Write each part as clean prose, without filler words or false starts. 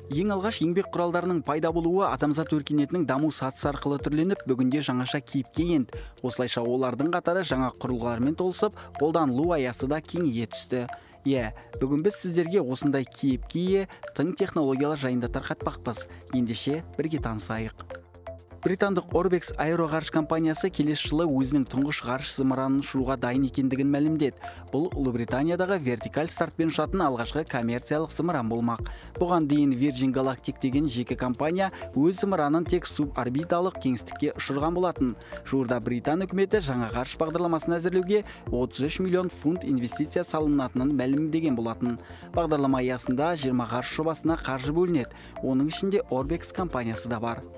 Ең алғаш еңбек құралдарының пайда болуы адамзат өркениетінің даму сатысы арқылы түрленіп, бүгінде жаңаша кейіпке енді. Осылайша олардың қатары жаңа құрылғылармен толысып, қолданылу аясы да кеңейе түсті. Бүгін біз сіздерге осындай кейіпке ие тың технологиялар жайында тарқатпақпыз. Ендеше бірге танысайық. Британдық Orbex аэроғарыш компаниясы келесі жылы өзінің тұңғыш ғарыш зымыранын ұшыруға дайын екендігін мәлімдеді. Бұл Ұлыбританиядағы вертикаль стартпен ұшатын алғашқы коммерциялық зымыран болмақ. Бұған дейін Virgin Galactic деген жеке компания өз зымыранын тек суборбиталық кеңістікке ұшырған болатын. Жуырда Британ үкіметі жаңа ғарыш бағдарламасын әзірлеуге 33 миллион фунт инвестиция салынатынын мәлімдеген болатын. Бағдарлама аясында 20 ғарыш жобасына қаржы бөлінеді. Оның ішінде Orbex компаниясы да бар.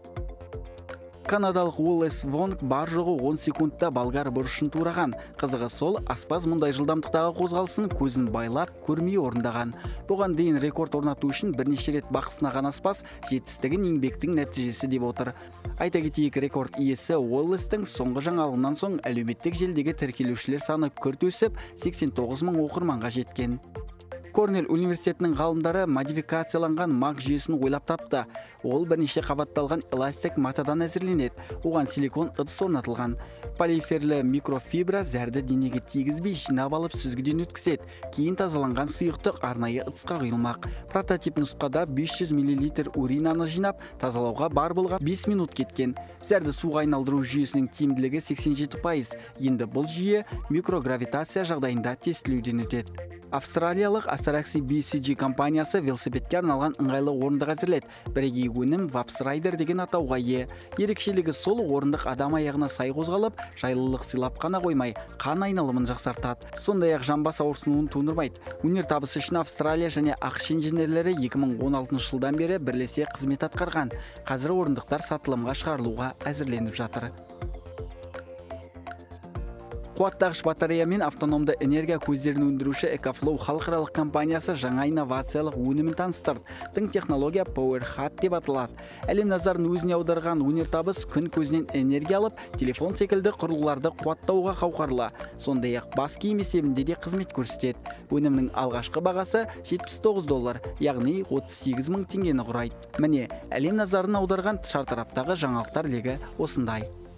Канадалық Уоллес Вонг бар жоғы 10 секундта болгар бұрышын тураған. Қызығы сол, аспаз мұндай жылдамдықтағы қозғалысын көзін байлап, көрмей орындаған. Бұған дейін рекорд орнату үшін бірнеше рет бақ сынаған аспаз жетістігін еңбектің нәтижесі деп отыр. Айта кетейік, рекорд иесі Уоллестің соңғы жаңалығынан соң әлеуметтік желідегі тіркелушілер саны күрт өсіп, 89 мың оқырманға жеткен. Корнелл университетінің ғалымдары модификацияланған маг жүйесін ойлап тапты. Ол бірнеше қабатталған эластик матадан әзірленеді. Оған силикон ыдыс орнатылған. Полиферлі микрофибра зәрді денеге тигізбей жинап алып сүзгіден өткізеді. Кейін тазаланған сұйықтық арнайы ыдысқа құйылмақ. Прототип нұсқада 500 мл уринаны жинап, тазалауға бар болған 5 минут кеткен. Зәрді суға айналдыру жүйесінің тиімділігі 87%. Енді бұл жүйе микрогравитация жағдайында тестілеуден өтеді. Австралиялық Astaraxy BCG компаниясы велосипедке арналған ыңғайлы орындық әзірледі. Бірегей өнім Vaps Rider деген атауға ие. Ерекшелігі сол, орындық адам аяғына сай қозғалып, жайлылық сыйлап қана қоймай, қан айналымын жақсартады. Сондай-ақ жамбас ауырсынуын тудырмайды. Өнертабысы үшін Австралия және ақш инженерлері 2016 жылдан бері бірлесе қызмет атқарған. Қазір орындықтар сатылымға шығарылуға әзірленіп жатыр. Қуаттағыш батарея мен автономды энергия көздерін өндіруші EcoFlow халықаралық компаниясы жаңа инновациялық өнімін таныстырды. Тың технология PowerHut деп аталады. Әлем назарын өзіне аударған өнертабыс күн көзінен энергия алып, телефон секілді құрылғыларды қуаттауға қауқарлы. Сондай-ақ бас киім есебінде де қызмет көрсетеді. Өнімнің алғашқы бағасы $79, яғни 38 мың теңгені құрайды. Міне, әлем назарын аударған шартараптағы жаңалықтар легі осындай.